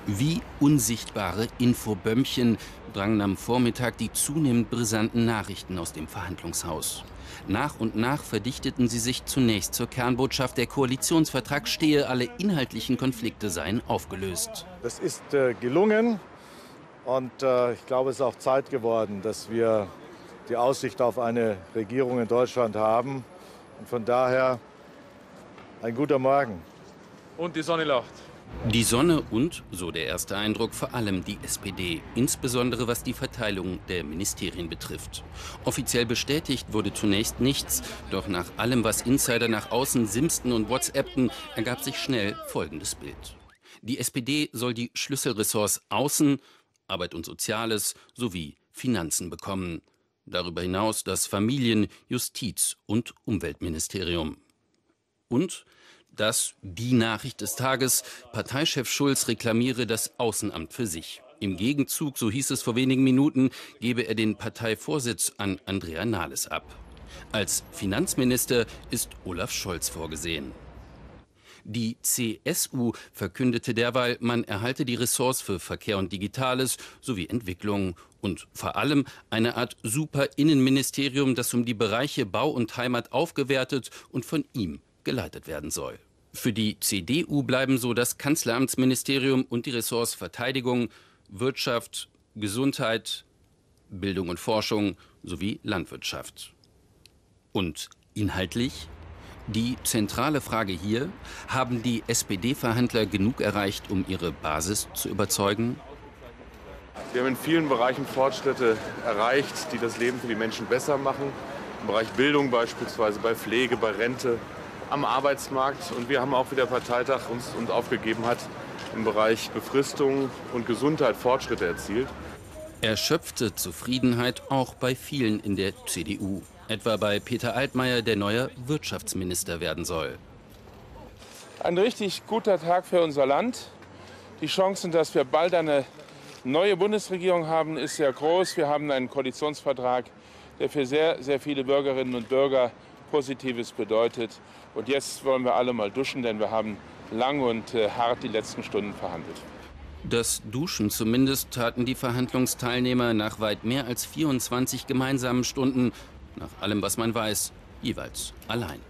Wie unsichtbare Infobömmchen drangen am Vormittag die zunehmend brisanten Nachrichten aus dem Verhandlungshaus. Nach und nach verdichteten sie sich zunächst zur Kernbotschaft, der Koalitionsvertrag stehe, alle inhaltlichen Konflikte seien aufgelöst. Das ist gelungen und ich glaube, es ist auch Zeit geworden, dass wir die Aussicht auf eine Regierung in Deutschland haben. Und von daher ein guter Morgen. Und die Sonne lacht. Die Sonne und, so der erste Eindruck, vor allem die SPD, insbesondere was die Verteilung der Ministerien betrifft. Offiziell bestätigt wurde zunächst nichts, doch nach allem, was Insider nach außen simsten und WhatsAppten, ergab sich schnell folgendes Bild. Die SPD soll die Schlüsselressorts Außen, Arbeit und Soziales sowie Finanzen bekommen. Darüber hinaus das Familien-, Justiz- und Umweltministerium. Und das die Nachricht des Tages: Parteichef Schulz reklamiere das Außenamt für sich. Im Gegenzug, so hieß es vor wenigen Minuten, gebe er den Parteivorsitz an Andrea Nahles ab. Als Finanzminister ist Olaf Scholz vorgesehen. Die CSU verkündete derweil, man erhalte die Ressorts für Verkehr und Digitales sowie Entwicklung und vor allem eine Art Super-Innenministerium, das um die Bereiche Bau und Heimat aufgewertet und von ihm geleitet werden soll. Für die CDU bleiben so das Kanzleramtsministerium und die Ressorts Verteidigung, Wirtschaft, Gesundheit, Bildung und Forschung sowie Landwirtschaft. Und inhaltlich? Die zentrale Frage hier: Haben die SPD-Verhandler genug erreicht, um ihre Basis zu überzeugen? Wir haben in vielen Bereichen Fortschritte erreicht, die das Leben für die Menschen besser machen. Im Bereich Bildung beispielsweise, bei Pflege, bei Rente, am Arbeitsmarkt. Und wir haben auch, wie der Parteitag uns aufgegeben hat, im Bereich Befristung und Gesundheit Fortschritte erzielt. Erschöpfte Zufriedenheit auch bei vielen in der CDU. Etwa bei Peter Altmaier, der neuer Wirtschaftsminister werden soll. Ein richtig guter Tag für unser Land. Die Chancen, dass wir bald eine neue Bundesregierung haben, ist sehr groß. Wir haben einen Koalitionsvertrag, der für sehr, sehr viele Bürgerinnen und Bürger Positives bedeutet. Und jetzt wollen wir alle mal duschen, denn wir haben lang und hart die letzten Stunden verhandelt. Das Duschen zumindest taten die Verhandlungsteilnehmer nach weit mehr als 24 gemeinsamen Stunden, nach allem, was man weiß, jeweils allein.